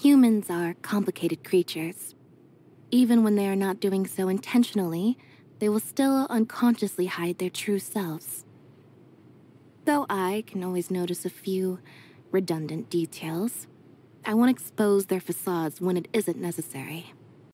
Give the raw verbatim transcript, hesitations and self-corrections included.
Humans are complicated creatures. Even when they are not doing so intentionally, they will still unconsciously hide their true selves. Though I can always notice a few redundant details, I won't expose their facades when it isn't necessary.